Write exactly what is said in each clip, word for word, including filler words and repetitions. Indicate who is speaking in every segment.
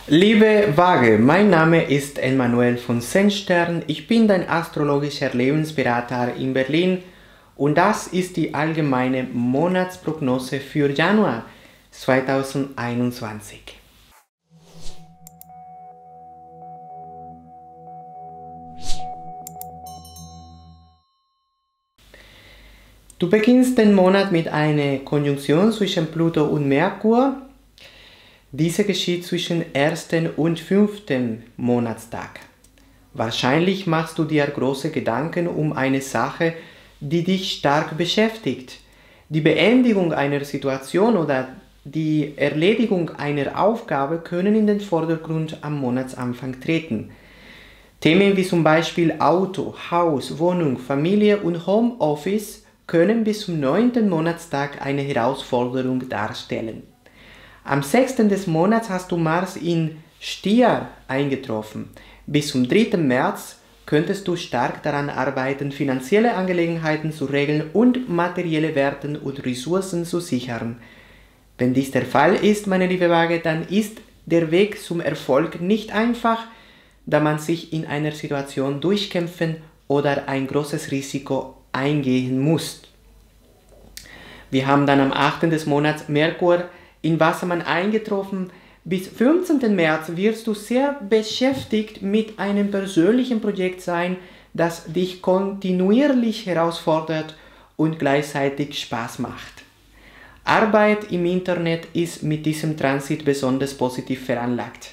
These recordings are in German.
Speaker 1: Liebe Waage, mein Name ist Emanuel von Sennstern. Ich bin dein astrologischer Lebensberater in Berlin und das ist die allgemeine Monatsprognose für Januar zweitausendeinundzwanzig. Du beginnst den Monat mit einer Konjunktion zwischen Pluto und Merkur. Diese geschieht zwischen ersten und fünften Monatstag. Wahrscheinlich machst du dir große Gedanken um eine Sache, die dich stark beschäftigt. Die Beendigung einer Situation oder die Erledigung einer Aufgabe können in den Vordergrund am Monatsanfang treten. Themen wie zum Beispiel Auto, Haus, Wohnung, Familie und Homeoffice können bis zum neunten Monatstag eine Herausforderung darstellen. Am sechsten des Monats hast du Mars in Stier eingetroffen. Bis zum dritten März könntest du stark daran arbeiten, finanzielle Angelegenheiten zu regeln und materielle Werte und Ressourcen zu sichern. Wenn dies der Fall ist, meine liebe Waage, dann ist der Weg zum Erfolg nicht einfach, da man sich in einer Situation durchkämpfen oder ein großes Risiko eingehen muss. Wir haben dann am achten des Monats Merkur in Wassermann eingetroffen. Bis fünfzehnten März wirst du sehr beschäftigt mit einem persönlichen Projekt sein, das dich kontinuierlich herausfordert und gleichzeitig Spaß macht. Arbeit im Internet ist mit diesem Transit besonders positiv veranlagt.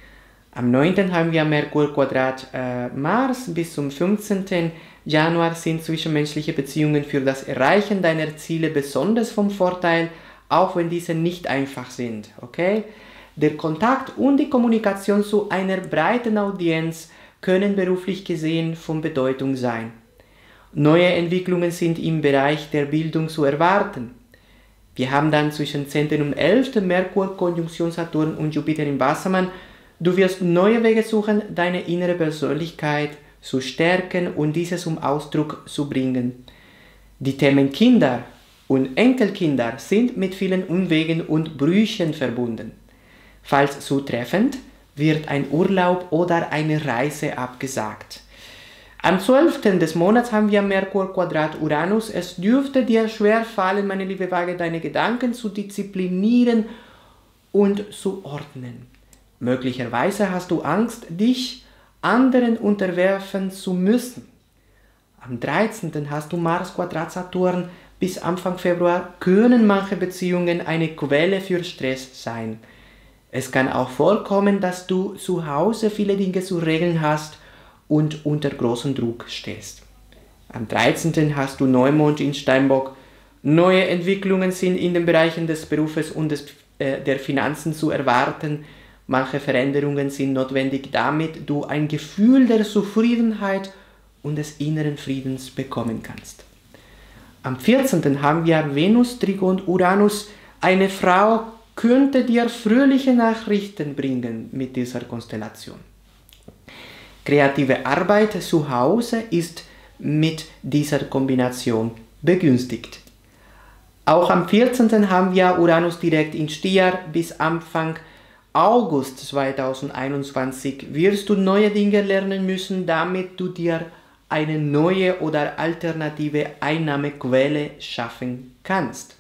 Speaker 1: Am neunten haben wir Merkur Quadrat äh, Mars. Bis zum fünfzehnten Januar sind zwischenmenschliche Beziehungen für das Erreichen deiner Ziele besonders vom Vorteil, auch wenn diese nicht einfach sind, okay? Der Kontakt und die Kommunikation zu einer breiten Audienz können beruflich gesehen von Bedeutung sein. Neue Entwicklungen sind im Bereich der Bildung zu erwarten. Wir haben dann zwischen zehnten und elften Merkur, Konjunktion Saturn und Jupiter im Wassermann. Du wirst neue Wege suchen, deine innere Persönlichkeit zu stärken und diese zum Ausdruck zu bringen. Die Themen Kinder und Enkelkinder sind mit vielen Umwegen und Brüchen verbunden. Falls zutreffend, wird ein Urlaub oder eine Reise abgesagt. Am zwölften des Monats haben wir Merkur Quadrat Uranus. Es dürfte dir schwer fallen, meine liebe Waage, deine Gedanken zu disziplinieren und zu ordnen. Möglicherweise hast du Angst, dich anderen unterwerfen zu müssen. Am dreizehnten hast du Mars Quadrat Saturn. Bis Anfang Februar können manche Beziehungen eine Quelle für Stress sein. Es kann auch vorkommen, dass du zu Hause viele Dinge zu regeln hast und unter großem Druck stehst. Am dreizehnten hast du Neumond in Steinbock. Neue Entwicklungen sind in den Bereichen des Berufes und des, äh, der Finanzen zu erwarten. Manche Veränderungen sind notwendig, damit du ein Gefühl der Zufriedenheit und des inneren Friedens bekommen kannst. Am vierzehnten haben wir Venus, Trigon, Uranus. Eine Frau könnte dir fröhliche Nachrichten bringen mit dieser Konstellation. Kreative Arbeit zu Hause ist mit dieser Kombination begünstigt. Auch am vierzehnten haben wir Uranus direkt in Stier. Bis Anfang August zweitausendeinundzwanzig wirst du neue Dinge lernen müssen, damit du dir eine neue oder alternative Einnahmequelle schaffen kannst.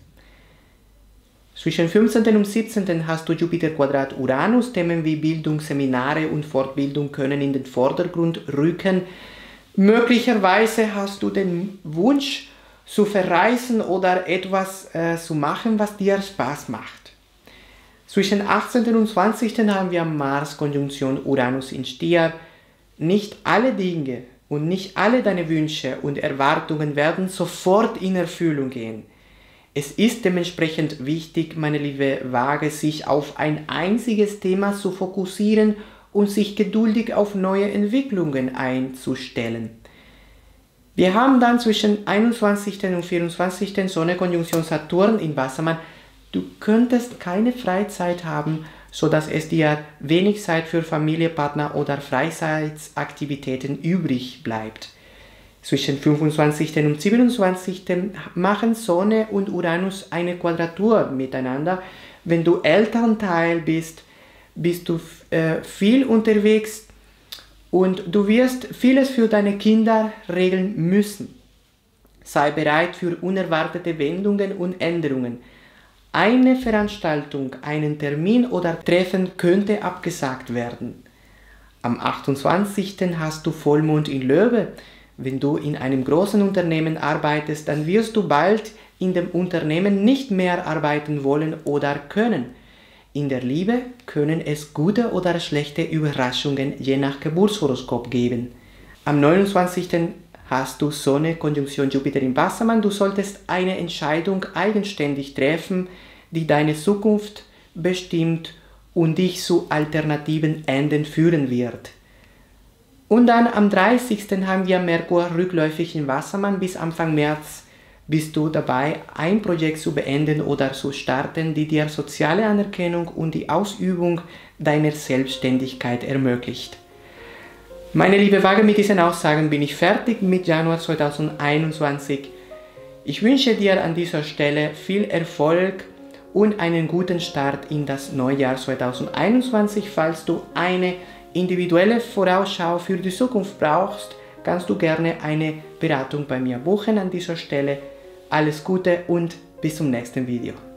Speaker 1: Zwischen fünfzehnten und siebzehnten hast du Jupiter Quadrat Uranus. Themen wie Bildung, Seminare und Fortbildung können in den Vordergrund rücken. Möglicherweise hast du den Wunsch zu verreisen oder etwas äh, zu machen, was dir Spaß macht. Zwischen achtzehnten und zwanzigsten haben wir Mars Konjunktion Uranus in Stier. Nicht alle Dinge und nicht alle deine Wünsche und Erwartungen werden sofort in Erfüllung gehen. Es ist dementsprechend wichtig, meine liebe Waage, sich auf ein einziges Thema zu fokussieren und sich geduldig auf neue Entwicklungen einzustellen. Wir haben dann zwischen einundzwanzigsten und vierundzwanzigsten Sonne Konjunktion Saturn in Wassermann. Du könntest keine Freizeit haben, sodass es dir wenig Zeit für Familie, Partner oder Freizeitaktivitäten übrig bleibt. Zwischen fünfundzwanzigsten und siebenundzwanzigsten machen Sonne und Uranus eine Quadratur miteinander. Wenn du Elternteil bist, bist du äh, viel unterwegs und du wirst vieles für deine Kinder regeln müssen. Sei bereit für unerwartete Wendungen und Änderungen. Eine Veranstaltung, einen Termin oder Treffen könnte abgesagt werden. Am achtundzwanzigsten hast du Vollmond in Löwe. Wenn du in einem großen Unternehmen arbeitest, dann wirst du bald in dem Unternehmen nicht mehr arbeiten wollen oder können. In der Liebe können es gute oder schlechte Überraschungen je nach Geburtshoroskop geben. Am neunundzwanzigsten hast du Sonne, Konjunktion Jupiter im Wassermann. Du solltest eine Entscheidung eigenständig treffen, die deine Zukunft bestimmt und dich zu alternativen Enden führen wird. Und dann am dreißigsten haben wir Merkur rückläufig im Wassermann. Bis Anfang März bist du dabei, ein Projekt zu beenden oder zu starten, die dir soziale Anerkennung und die Ausübung deiner Selbstständigkeit ermöglicht. Meine liebe Waage, mit diesen Aussagen bin ich fertig mit Januar zweitausendeinundzwanzig. Ich wünsche dir an dieser Stelle viel Erfolg und einen guten Start in das Neujahr zweitausendeinundzwanzig. Falls du eine individuelle Vorausschau für die Zukunft brauchst, kannst du gerne eine Beratung bei mir buchen an dieser Stelle. Alles Gute und bis zum nächsten Video.